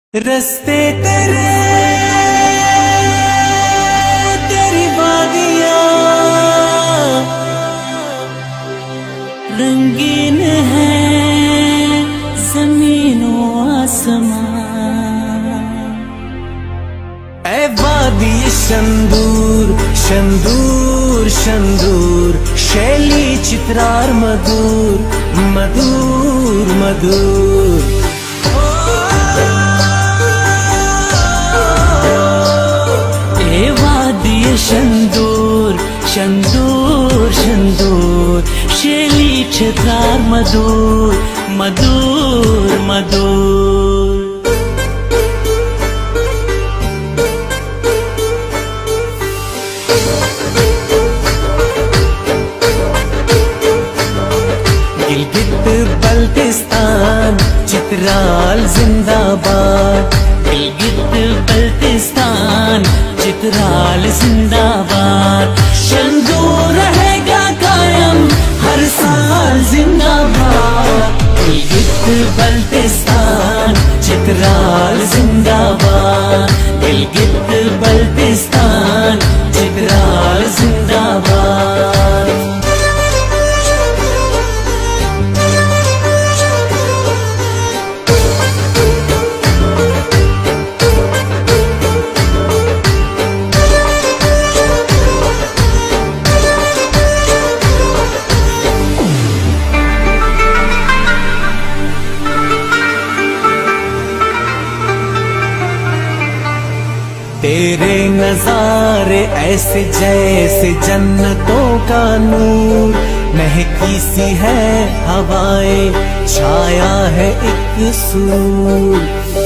रस्ते तेरे तेरी वादियाँ रंगीन है ज़मीनो आसमां। ऐ वादी शंदूर शंदूर शंदूर शैली चित्रार मधुर मधुर मधुर। शंदूर शंदूर शंदूर शैली चित्रार मधुर मधुर मधुर। गिलगित बल्तिस्तान चित्राल जिंदाबाद। गिलगित बल्तिस्तान चित्राल जिंदाबाद। शंदूर रहेगा कायम हर साल जिंदाबाद। गिलगित बल्तिस्तान चित्राल जिंदाबाद। गिलगित बल्तिस्तान चित्राल जिंदाबाद। तेरे नजारे ऐसे जैसे जन्नतों का नूर। महकी सी है हवाएं छाया है एक सूर।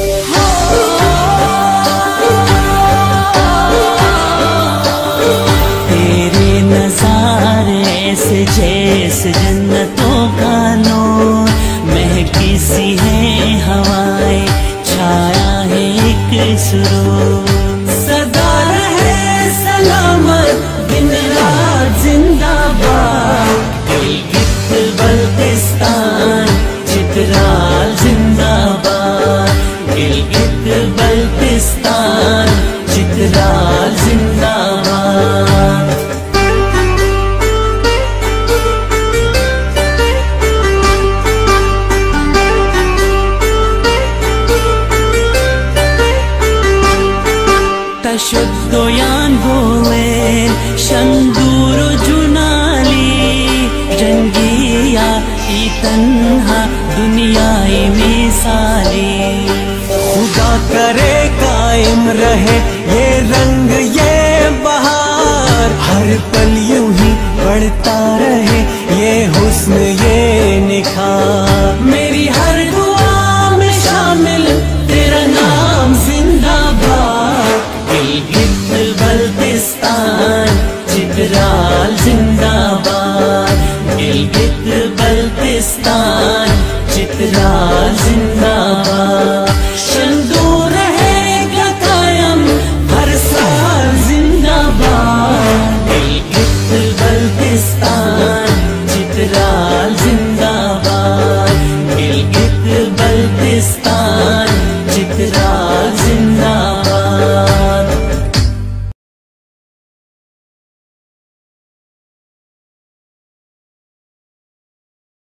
तेरे नजारे ऐसे जैसे जन्नतों का नूर। महकी सी है हवाएं छाया है एक सूर। सदा रहे सलामत दिन रात जिंदाबाद। गिलगित बल्तिस्तान चित्राल जिंदाबाद। गिलगित बल्तिस्तान चित्राल जिंदाबाद। शुद्धोयान बोलेन शंदूर जुनाली। रंगिया की तन्हा दुनियाई मिसाली। खुदा करे कायम रहे ये रंग ये बहार। हर पल यूं ही बढ़ता रहे ये हुस्न ये निखार। मेरी हर दुआ में शामिल तेरा नाम जिंदाबाद। गिलगित बल्तिस्तान चित्राल जिंदाबाद। गिलगित बल्तिस्तान चित्राल जिंदाबाद।